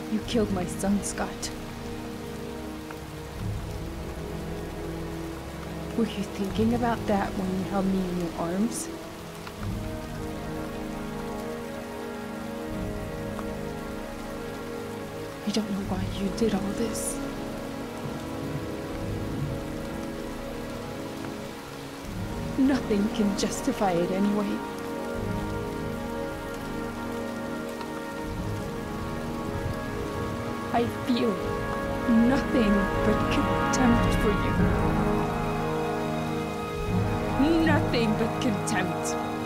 You killed my son, Scott. Were you thinking about that when you held me in your arms? I don't know why you did all this. Nothing can justify it anyway. I feel nothing but contempt for you. Nothing but contempt.